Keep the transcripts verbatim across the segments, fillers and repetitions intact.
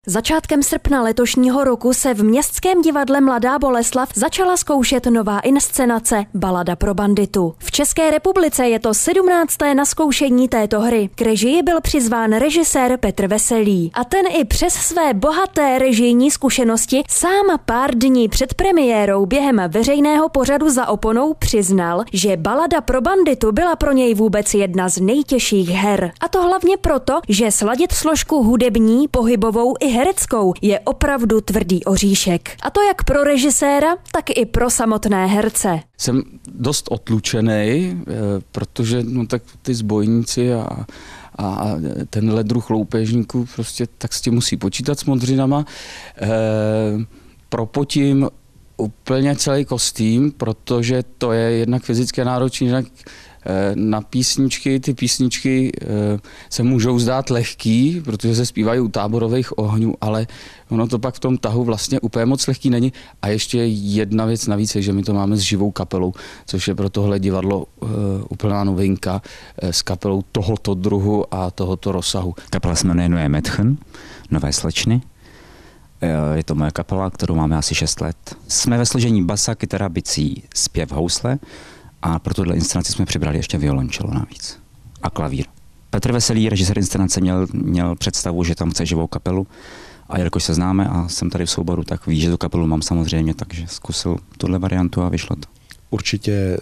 Začátkem srpna letošního roku se v Městském divadle Mladá Boleslav začala zkoušet nová inscenace Balada pro banditu. V České republice je to sedmnácté nazkoušení této hry. K režii byl přizván režisér Petr Veselý. A ten i přes své bohaté režijní zkušenosti sám pár dní před premiérou během veřejného pořadu Za oponou přiznal, že Balada pro banditu byla pro něj vůbec jedna z nejtěžších her. A to hlavně proto, že sladit složku hudební, pohybovou i hereckou je opravdu tvrdý oříšek. A to jak pro režiséra, tak i pro samotné herce. Jsem dost otlučený, protože no, tak ty zbojníci a, a tenhle druh loupežníků prostě tak s tím musí počítat s modřinama. E, propotím úplně celý kostým, protože to je jednak fyzicky náročný, jednak na písničky. Ty písničky se můžou zdát lehký, protože se zpívají u táborových ohňů, ale ono to pak v tom tahu vlastně úplně moc lehký není. A ještě jedna věc navíc je, že my to máme s živou kapelou, což je pro tohle divadlo úplná novinka s kapelou tohoto druhu a tohoto rozsahu. Kapela se jmenuje Metchen, Nové slečny. Je to moje kapela, kterou máme asi šest let. Jsme ve složení basa, kytara, bicí, zpěv, housle. A pro tuhle inscenaci jsme přibrali ještě violončelo navíc. A klavír. Petr Veselý, režisér inscenace, měl, měl představu, že tam chce živou kapelu. A jelikož se známe a jsem tady v souboru, tak ví, že tu kapelu mám samozřejmě, takže zkusil tuhle variantu a vyšlo to. Určitě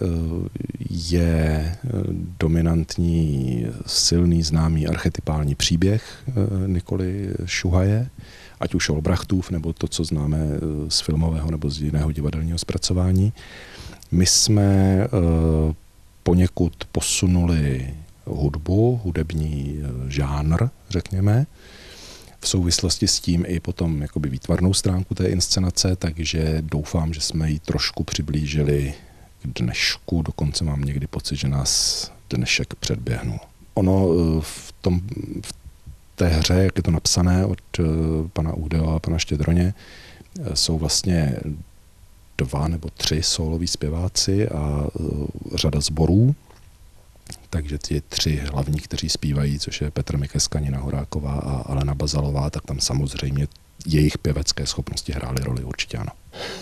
je dominantní, silný, známý archetypální příběh Nikoly Šuhaje, ať už Olbrachtův, nebo to, co známe z filmového nebo z jiného divadelního zpracování. My jsme uh, poněkud posunuli hudbu, hudební žánr, řekněme, v souvislosti s tím i potom jakoby výtvarnou stránku té inscenace, takže doufám, že jsme ji trošku přiblížili k dnešku, dokonce mám někdy pocit, že nás dnešek předběhnul. Ono uh, v, tom, v té hře, jak je to napsané od uh, pana Údeho a pana Štědroně, uh, jsou vlastně dva nebo tři sóloví zpěváci a uh, řada sborů. Takže ti tři hlavní, kteří zpívají, což je Petr Mikeska, Nina Horáková a Alena Bazalová, tak tam samozřejmě jejich pěvecké schopnosti hrály roli, určitě ano.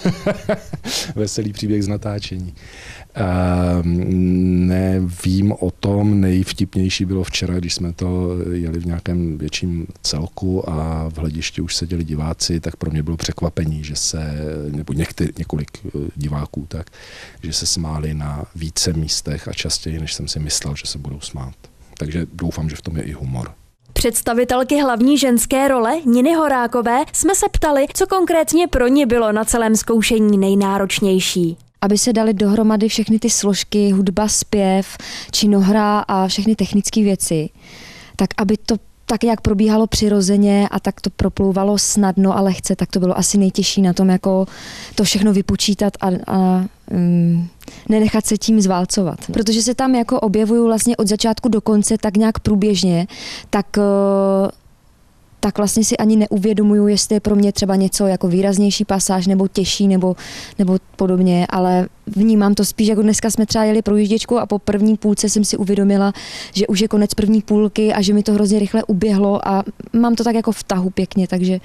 Veselý příběh z natáčení. Uh, nevím o tom, nejvtipnější bylo včera, když jsme to jeli v nějakém větším celku a v hledišti už seděli diváci, tak pro mě bylo překvapení, že se, nebo některý, několik diváků, tak, že se smáli na více místech a častěji, než jsem si myslel, že se budou smát. Takže doufám, že v tom je i humor. Představitelky hlavní ženské role Niny Horákové jsme se ptali, co konkrétně pro ně bylo na celém zkoušení nejnáročnější. Aby se daly dohromady všechny ty složky, hudba, zpěv, činohra a všechny technické věci, tak aby to tak, jak probíhalo přirozeně a tak to proplouvalo snadno a lehce, tak to bylo asi nejtěžší na tom, jako to všechno vypočítat a, a um, nenechat se tím zválcovat. Protože se tam jako objevuju vlastně od začátku do konce tak nějak průběžně, tak, uh, tak vlastně si ani neuvědomuju, jestli je pro mě třeba něco jako výraznější pasáž nebo těžší nebo, nebo podobně, ale vnímám to spíš, jako dneska jsme třeba jeli projížděčku a po první půlce jsem si uvědomila, že už je konec první půlky a že mi to hrozně rychle uběhlo a mám to tak jako v tahu pěkně, takže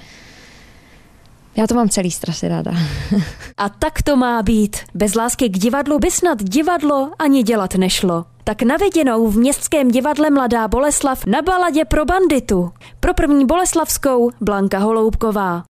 já to mám celý strašně ráda. A tak to má být. Bez lásky k divadlu by snad divadlo ani dělat nešlo. Tak na viděnou v Městském divadle Mladá Boleslav na Baladě pro banditu. Pro první boleslavskou Blanka Holoubková.